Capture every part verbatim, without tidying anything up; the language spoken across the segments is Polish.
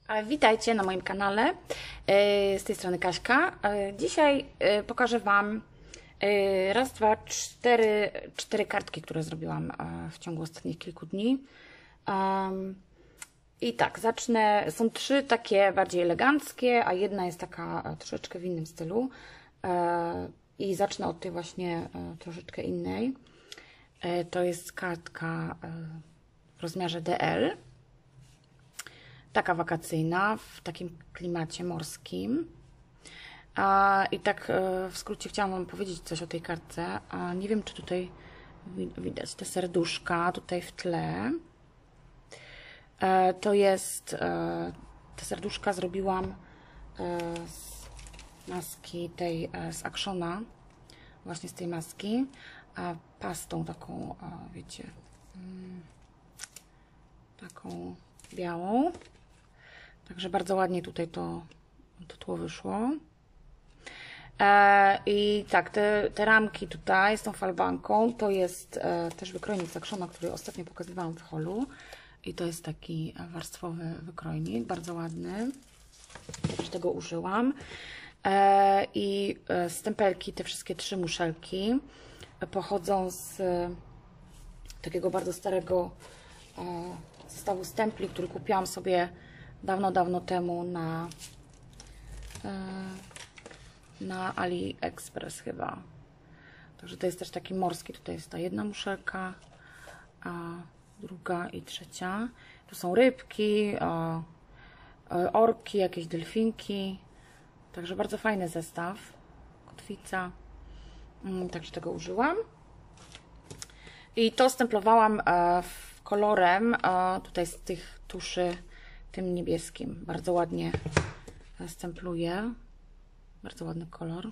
Witajcie na moim kanale, z tej strony Kaśka. Dzisiaj pokażę Wam raz, dwa, cztery, cztery kartki, które zrobiłam w ciągu ostatnich kilku dni. I tak, zacznę, są trzy takie bardziej eleganckie, a jedna jest taka troszeczkę w innym stylu. I zacznę od tej właśnie troszeczkę innej. To jest kartka w rozmiarze D L. Taka wakacyjna, w takim klimacie morskim. A, I tak w skrócie chciałam Wam powiedzieć coś o tej kartce. A nie wiem, czy tutaj widać te serduszka tutaj w tle. E, to jest, e, te serduszka zrobiłam e, z maski tej, e, z Actiona, właśnie z tej maski, a pastą taką, a, wiecie, mm, taką białą. Także bardzo ładnie tutaj to, to tło wyszło. E, I tak, te, te ramki tutaj z tą falbanką to jest e, też wykrojnik z Actiona, który ostatnio pokazywałam w holu. I to jest taki warstwowy wykrojnik, bardzo ładny. Też tego użyłam. E, I stempelki, te wszystkie trzy muszelki pochodzą z takiego bardzo starego e, zestawu stempli, który kupiłam sobie dawno, dawno temu na, na AliExpress chyba. Także to jest też taki morski. Tutaj jest ta jedna muszelka, a druga i trzecia. Tu są rybki, orki, jakieś delfinki. Także bardzo fajny zestaw. Kotwica. Także tego użyłam. I to stemplowałam kolorem tutaj z tych tuszy, tym niebieskim. Bardzo ładnie stempluję. Bardzo ładny kolor.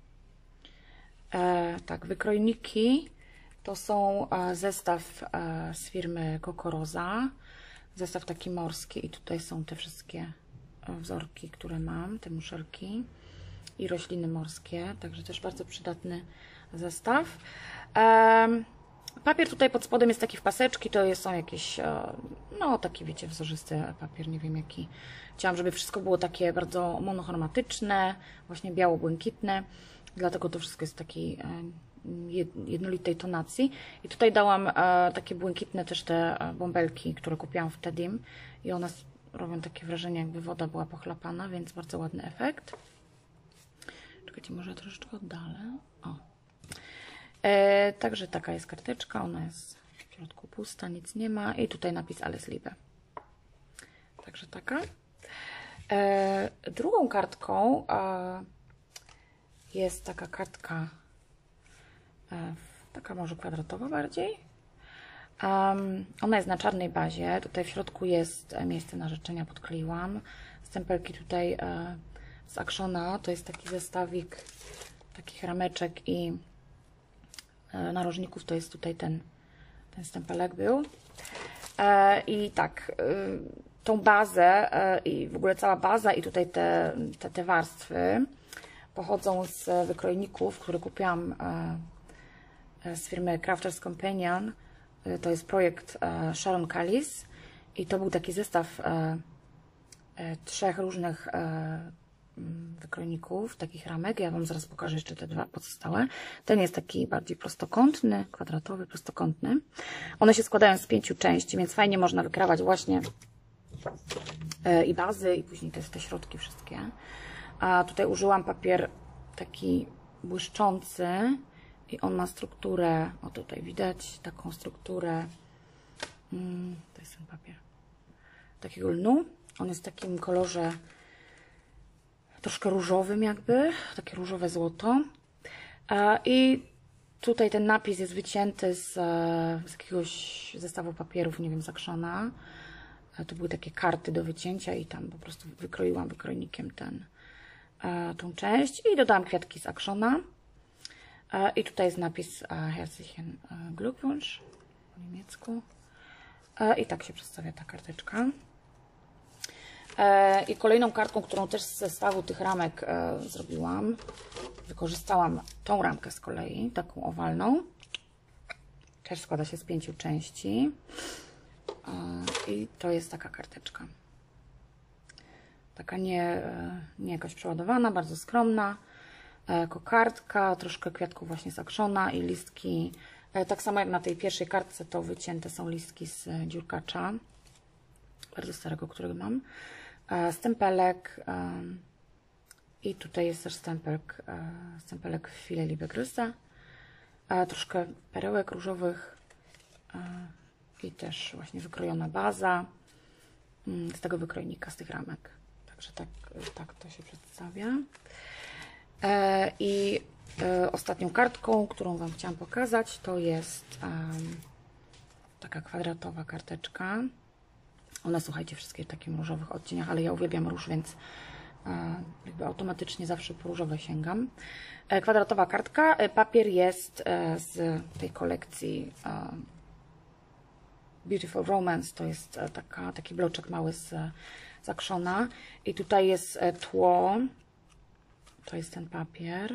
E, tak, wykrojniki to są e, zestaw e, z firmy Kokoroza. Zestaw taki morski i tutaj są te wszystkie wzorki, które mam, te muszelki i rośliny morskie. Także też bardzo przydatny zestaw. E, Papier tutaj pod spodem jest taki w paseczki, to są jakieś, no taki wiecie, wzorzysty papier, nie wiem jaki. Chciałam, żeby wszystko było takie bardzo monochromatyczne, właśnie biało-błękitne, dlatego to wszystko jest takiej jednolitej tonacji. I tutaj dałam takie błękitne też te bąbelki, które kupiłam w Tedim i one robią takie wrażenie, jakby woda była pochlapana, więc bardzo ładny efekt. Czekajcie, może troszeczkę oddalę. O. E, także taka jest karteczka, ona jest w środku pusta, nic nie ma i tutaj napis Alles Liebe. Także taka. E, drugą kartką e, jest taka kartka, e, taka może kwadratowa bardziej. Um, ona jest na czarnej bazie, tutaj w środku jest miejsce na życzenia, podkleiłam. Stempelki tutaj e, z Actiona, to jest taki zestawik takich rameczek i narożników, to jest tutaj ten, ten stempelek był. E, I tak, e, tą bazę e, i w ogóle cała baza i tutaj te, te, te warstwy pochodzą z wykrojników, które kupiłam e, z firmy Crafters Companion. E, to jest projekt e, Sharon Callis i to był taki zestaw e, e, trzech różnych e, wykrojników, takich ramek. Ja Wam zaraz pokażę jeszcze te dwa pozostałe. Ten jest taki bardziej prostokątny, kwadratowy, prostokątny. One się składają z pięciu części, więc fajnie można wykrawać właśnie i bazy, i później te, te środki wszystkie. A tutaj użyłam papier taki błyszczący i on ma strukturę, o tutaj widać taką strukturę, to jest ten papier, takiego lnu. On jest w takim kolorze troszkę różowym jakby, takie różowe złoto. I tutaj ten napis jest wycięty z, z jakiegoś zestawu papierów, nie wiem, z Actiona. To były takie karty do wycięcia i tam po prostu wykroiłam wykrojnikiem ten, tą część i dodałam kwiatki z Actiona. I tutaj jest napis Herzlichen Glückwunsch po niemiecku. I tak się przedstawia ta karteczka. I kolejną kartką, którą też z zestawu tych ramek e, zrobiłam, wykorzystałam tą ramkę z kolei, taką owalną. Też składa się z pięciu części. E, I to jest taka karteczka. taka nie, nie jakaś przeładowana, bardzo skromna. Kokardka, troszkę kwiatków właśnie z akszona i listki. Tak samo jak na tej pierwszej kartce, to wycięte są listki z dziurkacza, bardzo starego, którego mam. Stempelek i tutaj jest też stempelek, stempelek File Liebe Grüße. Troszkę perełek różowych i też właśnie wykrojona baza z tego wykrojnika, z tych ramek. Także tak, tak to się przedstawia. I ostatnią kartką, którą Wam chciałam pokazać, to jest taka kwadratowa karteczka. One, słuchajcie, wszystkie w takim różowych odcieniach, ale ja uwielbiam róż, więc jakby automatycznie zawsze po różowe sięgam. Kwadratowa kartka. Papier jest z tej kolekcji Beautiful Romance. To jest taka, taki bloczek mały z, z akszona. I tutaj jest tło. To jest ten papier.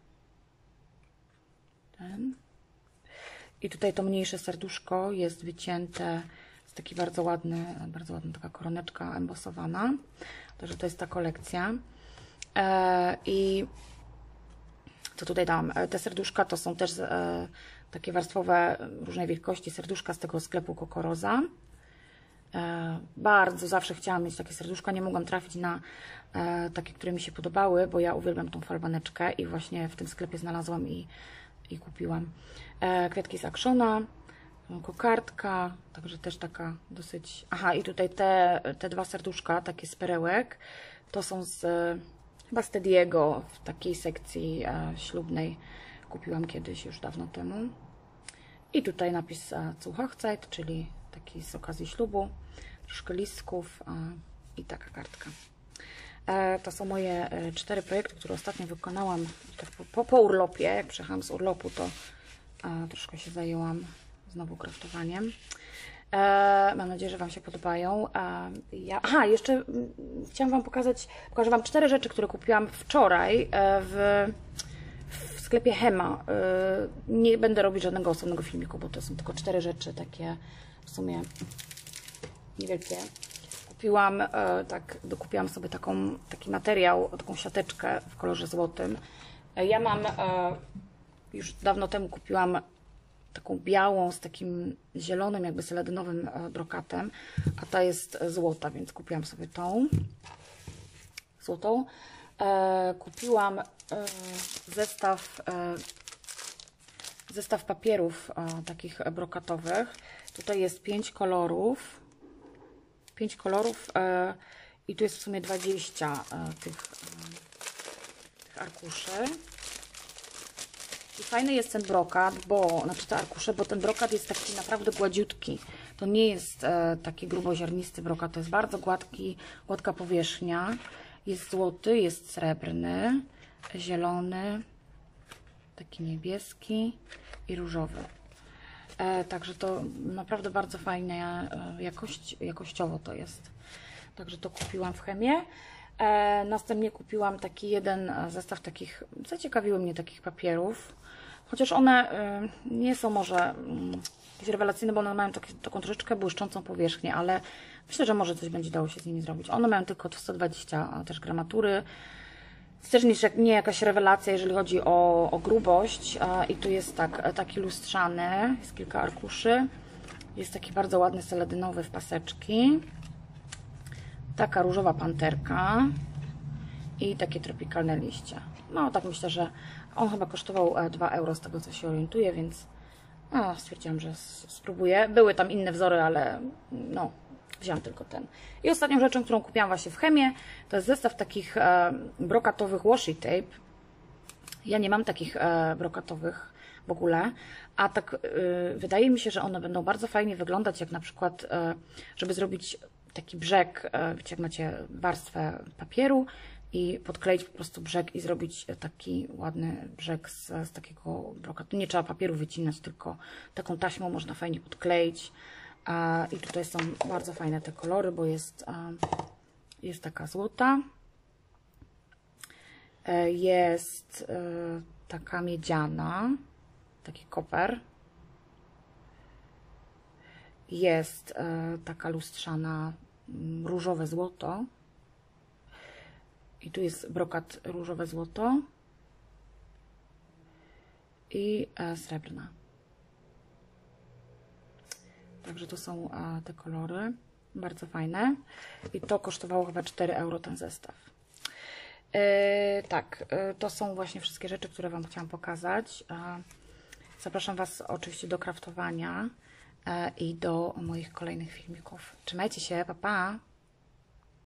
Ten. I tutaj to mniejsze serduszko jest wycięte. Jest taki bardzo ładny, bardzo ładna taka koroneczka embosowana. Także to jest ta kolekcja. E, I co tutaj dam? Te serduszka to są też e, takie warstwowe różnej wielkości serduszka z tego sklepu Kokoroza. E, bardzo zawsze chciałam mieć takie serduszka, nie mogłam trafić na e, takie, które mi się podobały, bo ja uwielbiam tą falbaneczkę i właśnie w tym sklepie znalazłam i, i kupiłam. E, kwiatki z akszona, kokardka, także też taka dosyć... Aha, i tutaj te, te dwa serduszka, takie z perełek, to są z chyba z Tediego w takiej sekcji e, ślubnej. Kupiłam kiedyś, już dawno temu. I tutaj napis e, Zu Hochzeit, czyli taki z okazji ślubu, troszkę listków e, i taka kartka. E, to są moje e, cztery projekty, które ostatnio wykonałam tak po, po, po urlopie. Jak przyjechałam z urlopu, to e, troszkę się zajęłam znowu kraftowaniem. E, mam nadzieję, że Wam się podobają. E, ja, aha, jeszcze m, chciałam Wam pokazać, pokażę Wam cztery rzeczy, które kupiłam wczoraj e, w, w sklepie Hema. E, nie będę robić żadnego osobnego filmiku, bo to są tylko cztery rzeczy, takie w sumie niewielkie. Kupiłam, e, tak, dokupiłam sobie taką, taki materiał, taką siateczkę w kolorze złotym. E, ja mam, e, już dawno temu kupiłam taką białą z takim zielonym, jakby seledynowym brokatem, a ta jest złota, więc kupiłam sobie tą złotą. E, kupiłam e, zestaw, e, zestaw papierów e, takich brokatowych. Tutaj jest pięć kolorów. pięć kolorów e, i tu jest w sumie dwadzieścia e, tych, e, tych arkuszy. I fajny jest ten brokat, bo, znaczy te arkusze, bo ten brokat jest taki naprawdę gładziutki. To nie jest e, taki gruboziarnisty brokat, to jest bardzo gładki, gładka powierzchnia. Jest złoty, jest srebrny, zielony, taki niebieski i różowy. E, także to naprawdę bardzo fajne e, jakość, jakościowo to jest. Także to kupiłam w Chemie. E, następnie kupiłam taki jeden zestaw takich, zaciekawiły mnie takich papierów. Chociaż one y, nie są może y, jakieś rewelacyjne, bo one mają taki, taką troszeczkę błyszczącą powierzchnię, ale myślę, że może coś będzie dało się z nimi zrobić. One mają tylko sto dwadzieścia też gramatury. Jest też nie, nie jakaś rewelacja, jeżeli chodzi o, o grubość. A, I tu jest tak, taki lustrzany, jest kilka arkuszy. Jest taki bardzo ładny seledynowy w paseczki. Taka różowa panterka i takie tropikalne liście. No tak myślę, że on chyba kosztował dwa euro z tego, co się orientuję, więc no, stwierdziłam, że spróbuję. Były tam inne wzory, ale no, wziąłam tylko ten. I ostatnią rzeczą, którą kupiłam właśnie w Chemie, to jest zestaw takich e, brokatowych washi tape. Ja nie mam takich e, brokatowych w ogóle, a tak e, wydaje mi się, że one będą bardzo fajnie wyglądać, jak na przykład, e, żeby zrobić taki brzeg, e, wiecie, jak macie warstwę papieru, i podkleić po prostu brzeg i zrobić taki ładny brzeg z, z takiego brokatu. Nie trzeba papieru wycinać, tylko taką taśmą można fajnie podkleić. I tutaj są bardzo fajne te kolory, bo jest, jest taka złota. Jest taka miedziana, taki koper. Jest taka lustrzana różowe złoto. I tu jest brokat różowe złoto i e, srebrna. Także to są e, te kolory. Bardzo fajne. I to kosztowało chyba cztery euro ten zestaw. E, tak, e, to są właśnie wszystkie rzeczy, które Wam chciałam pokazać. E, zapraszam Was oczywiście do kraftowania e, i do moich kolejnych filmików. Trzymajcie się, pa pa!